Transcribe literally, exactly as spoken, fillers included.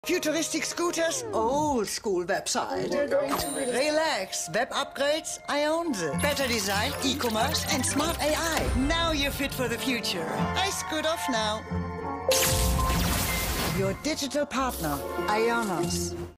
Futuristic scooters, old school website. Relax, web upgrades, IONOS. Better design, e-commerce and smart A I. Now you're fit for the future. I scoot off now. Your digital partner, IONOS.